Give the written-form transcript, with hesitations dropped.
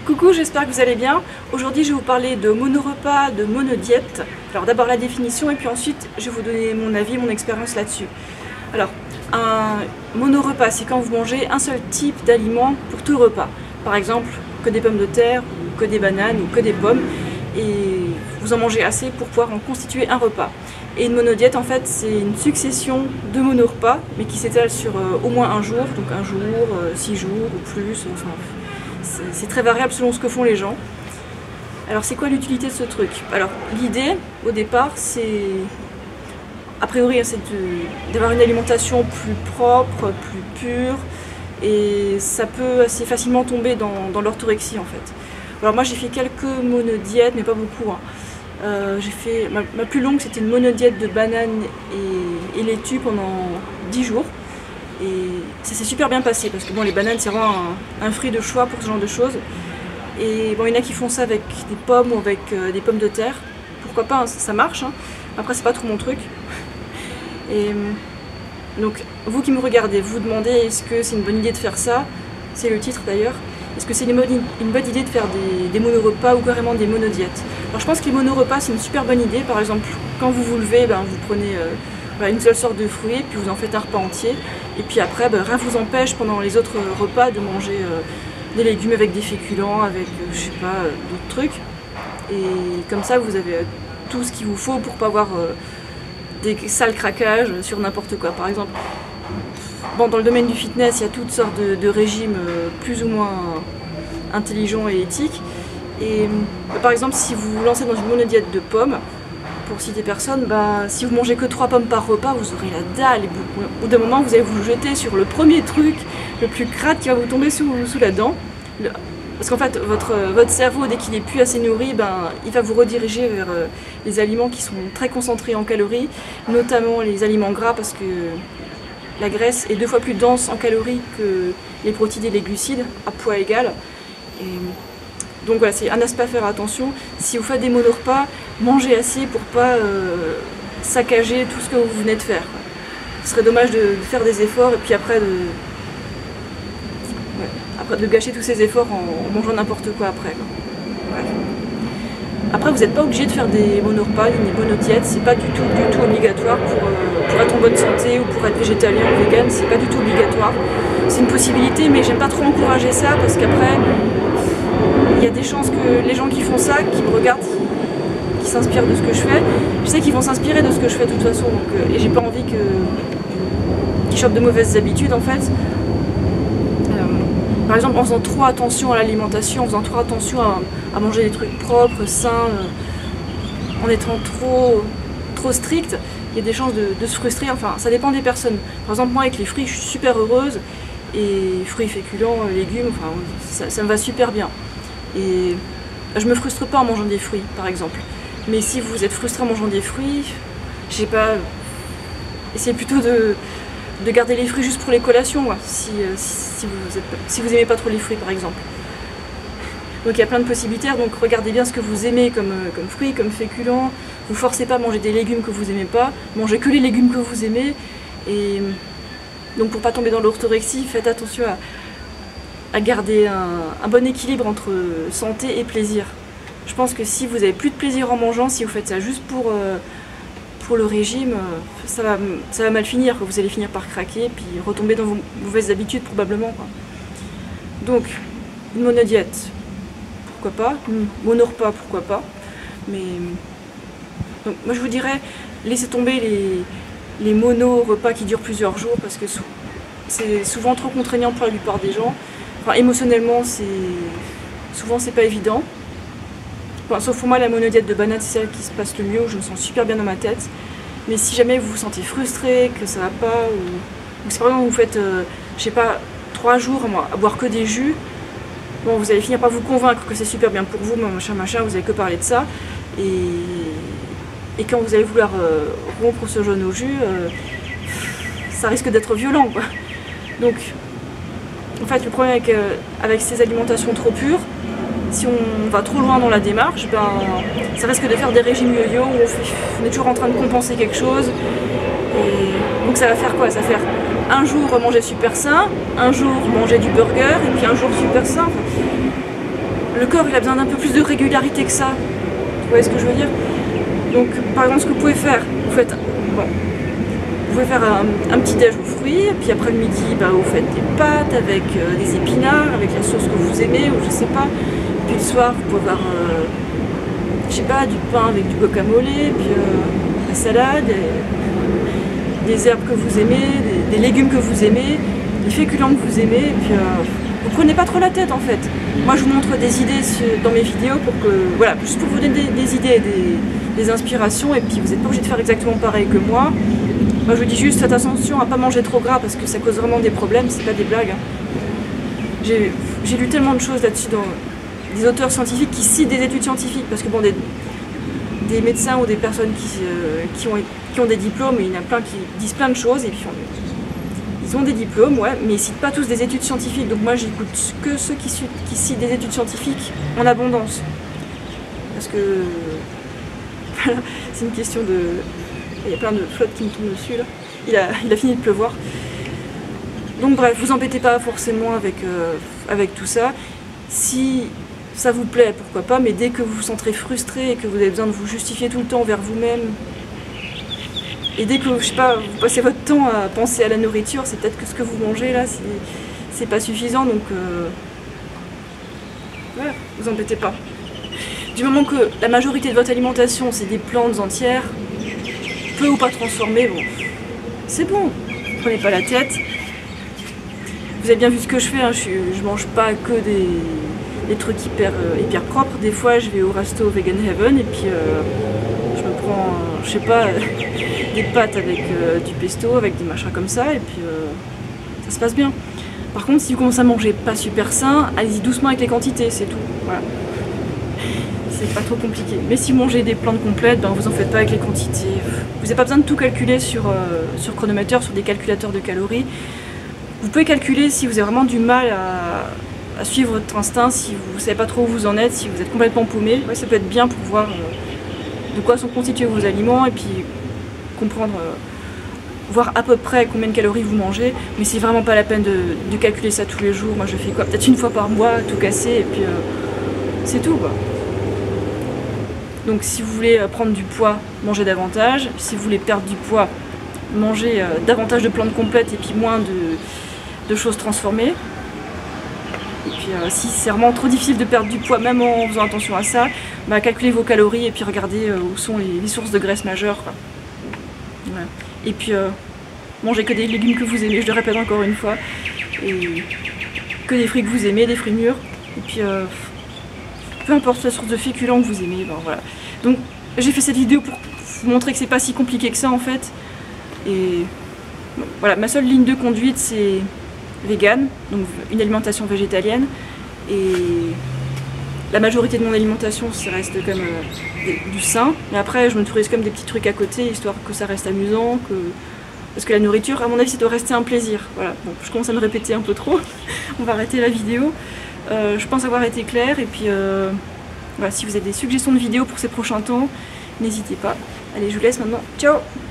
Coucou, j'espère que vous allez bien. Aujourd'hui, je vais vous parler de monorepas, de monodiète. Alors d'abord la définition et puis ensuite, je vais vous donner mon avis, mon expérience là-dessus. Alors, un monorepas, c'est quand vous mangez un seul type d'aliment pour tout le repas. Par exemple, que des pommes de terre, ou que des bananes, ou que des pommes. Et vous en mangez assez pour pouvoir en constituer un repas. Et une monodiète, en fait, c'est une succession de monorepas, mais qui s'étale sur au moins un jour, donc un jour, 6 jours ou plus, enfin... C'est très variable selon ce que font les gens. Alors c'est quoi l'utilité de ce truc? Alors l'idée au départ c'est, a priori, c'est d'avoir une alimentation plus propre, plus pure, et ça peut assez facilement tomber dans l'orthorexie en fait. Alors moi j'ai fait quelques monodiètes mais pas beaucoup. J'ai fait, ma plus longue c'était une monodiète de bananes et laitue pendant 10 jours. Et ça s'est super bien passé parce que bon, les bananes c'est vraiment un fruit de choix pour ce genre de choses. Et bon, il y en a qui font ça avec des pommes ou avec des pommes de terre. Pourquoi pas, hein, ça marche. Hein. Après c'est pas trop mon truc. Et donc vous qui me regardez, vous vous demandez est-ce que c'est une bonne idée de faire ça? C'est le titre d'ailleurs. Est-ce que c'est une bonne idée de faire des monorepas ou carrément des monodiètes? Alors je pense que les monorepas c'est une super bonne idée. Par exemple, quand vous vous levez, vous prenez une seule sorte de fruits, puis vous en faites un repas entier. Et puis après, rien ne vous empêche pendant les autres repas de manger des légumes avec des féculents, avec je sais pas, d'autres trucs. Et comme ça, vous avez tout ce qu'il vous faut pour pas avoir des sales craquages sur n'importe quoi. Par exemple, bon, dans le domaine du fitness, il y a toutes sortes de régimes plus ou moins intelligents et éthiques. Et par exemple, si vous vous lancez dans une monodiète de pommes, pour citer personne, si vous mangez que 3 pommes par repas, vous aurez la dalle. Et au bout d'un moment, vous allez vous jeter sur le premier truc, le plus crade qui va vous tomber sous la dent. Parce qu'en fait, votre cerveau, dès qu'il est plus assez nourri, il va vous rediriger vers les aliments qui sont très concentrés en calories, notamment les aliments gras, parce que la graisse est 2 fois plus dense en calories que les protéines et les glucides, à poids égal. Et donc voilà, c'est un aspect à faire attention. Si vous faites des monorepas, mangez assez pour pas saccager tout ce que vous venez de faire. Ce serait dommage de faire des efforts et puis après de gâcher tous ces efforts en mangeant n'importe quoi après. Bref. Après, vous n'êtes pas obligé de faire des monorepas, ni des monodiètes, c'est pas du tout obligatoire pour être en bonne santé ou pour être végétalien ou vegan, c'est pas du tout obligatoire. C'est une possibilité, mais j'aime pas trop encourager ça parce qu'après, il y a des chances que les gens qui font ça, qui me regardent, qui s'inspirent de ce que je fais, je sais qu'ils vont s'inspirer de ce que je fais de toute façon, donc, et j'ai pas envie qu'ils chopent de mauvaises habitudes en fait. Par exemple, en faisant trop attention à l'alimentation, en faisant trop attention à manger des trucs propres, sains, en étant trop strict, il y a des chances de se frustrer, enfin ça dépend des personnes. Par exemple, moi avec les fruits, je suis super heureuse, et fruits, féculents, légumes, enfin ça me va super bien. Et je me frustre pas en mangeant des fruits, par exemple. Mais si vous êtes frustré en mangeant des fruits, je sais pas, essayez plutôt de garder les fruits juste pour les collations, si vous aimez pas trop les fruits, par exemple. Donc il y a plein de possibilités, donc regardez bien ce que vous aimez comme fruits, comme féculents. Vous forcez pas à manger des légumes que vous aimez pas, mangez que les légumes que vous aimez. Et donc pour pas tomber dans l'orthorexie, faites attention à garder un bon équilibre entre santé et plaisir. Je pense que si vous avez plus de plaisir en mangeant, si vous faites ça juste pour le régime, ça va mal finir, vous allez finir par craquer puis retomber dans vos mauvaises habitudes probablement. Donc, une monodiète, pourquoi pas, monorepas, pourquoi pas, mais donc, moi je vous dirais, laissez tomber les mono-repas qui durent plusieurs jours parce que c'est souvent trop contraignant pour la plupart des gens. Enfin, émotionnellement, souvent c'est pas évident. Enfin, sauf pour moi, la monodiète de banane, c'est celle qui se passe le mieux, où je me sens super bien dans ma tête. Mais si jamais vous vous sentez frustré, que ça va pas, ou si par exemple vous faites, je sais pas, 3 jours à boire que des jus, bon, vous allez finir par vous convaincre que c'est super bien pour vous, machin, vous avez que parler de ça. Et quand vous allez vouloir rompre ce jeûne au jus, ça risque d'être violent, quoi. Donc, en fait, le problème avec ces alimentations trop pures, si on va trop loin dans la démarche, ça risque de faire des régimes yo-yo où on est toujours en train de compenser quelque chose. Et donc ça va faire quoi? Ça va faire un jour manger super sain, un jour manger du burger, et puis un jour super sain. le corps il a besoin d'un peu plus de régularité que ça. Vous voyez ce que je veux dire? Donc par exemple ce que vous pouvez faire, vous faites vous pouvez faire un petit déj aux fruits, et puis après le midi vous faites des pâtes avec des épinards, avec la sauce que vous aimez, ou je sais pas. Puis le soir vous pouvez avoir je sais pas, du pain avec du guacamole, puis la salade, des herbes que vous aimez, des légumes que vous aimez, des féculents que vous aimez, et puis vous prenez pas trop la tête en fait. Moi je vous montre des idées dans mes vidéos pour que, voilà, juste pour vous donner des idées, des inspirations, et puis vous n'êtes pas obligé de faire exactement pareil que moi. Moi je vous dis juste faites attention à pas manger trop gras parce que ça cause vraiment des problèmes, c'est pas des blagues. J'ai lu tellement de choses là-dessus dans des auteurs scientifiques qui citent des études scientifiques, parce que bon, des médecins ou des personnes qui ont des diplômes, il y en a plein qui disent plein de choses, et puis ils ont des diplômes, ouais, mais ils citent pas tous des études scientifiques, donc moi j'écoute que ceux qui citent des études scientifiques en abondance. Parce que voilà, c'est une question de... Il y a plein de flottes qui me tombent dessus là. Il a fini de pleuvoir. Donc bref, vous embêtez pas forcément avec tout ça. Si ça vous plaît, pourquoi pas, mais dès que vous vous sentirez frustré et que vous avez besoin de vous justifier tout le temps vers vous-même, et dès que, je sais pas, vous passez votre temps à penser à la nourriture, c'est peut-être que ce que vous mangez là, c'est pas suffisant, donc ouais, vous embêtez pas. Du moment que la majorité de votre alimentation, c'est des plantes entières, peu ou pas transformées, bon, c'est bon, prenez pas la tête. Vous avez bien vu ce que je fais, hein, je mange pas que des trucs hyper propres. Des fois je vais au resto Vegan Heaven et puis je me prends, je sais pas, des pâtes avec du pesto, avec des machins comme ça, et puis ça se passe bien. Par contre, si vous commencez à manger pas super sain, allez-y doucement avec les quantités, c'est tout. Voilà. C'est pas trop compliqué. Mais si vous mangez des plantes complètes, vous en faites pas avec les quantités. Vous n'avez pas besoin de tout calculer sur chronomètre, sur des calculateurs de calories. Vous pouvez calculer si vous avez vraiment du mal à suivre votre instinct, si vous ne savez pas trop où vous en êtes, si vous êtes complètement paumé. Ouais, ça peut être bien pour voir de quoi sont constitués vos aliments et puis comprendre, voir à peu près combien de calories vous mangez. Mais c'est vraiment pas la peine de calculer ça tous les jours. Moi je fais quoi, peut-être une fois par mois, tout casser, et puis c'est tout quoi. Donc si vous voulez prendre du poids, mangez davantage. Si vous voulez perdre du poids, mangez davantage de plantes complètes et puis moins de choses transformées. Et puis si c'est vraiment trop difficile de perdre du poids, même en faisant attention à ça, calculez vos calories et puis regardez où sont les sources de graisse majeures. Voilà. Et puis mangez que des légumes que vous aimez, je le répète encore une fois, et que des fruits que vous aimez, des fruits mûrs. Et puis peu importe la source de féculents que vous aimez, voilà. Donc j'ai fait cette vidéo pour vous montrer que c'est pas si compliqué que ça en fait. Et bon, voilà, ma seule ligne de conduite c'est vegan, donc une alimentation végétalienne, et la majorité de mon alimentation ça reste comme du sain, mais après je m'autorise comme des petits trucs à côté histoire que ça reste amusant, parce que la nourriture à mon avis ça doit rester un plaisir. Voilà, bon, je commence à me répéter un peu trop. On va arrêter la vidéo. Je pense avoir été claire, et puis voilà, si vous avez des suggestions de vidéos pour ces prochains temps, n'hésitez pas. Allez, je vous laisse maintenant, ciao!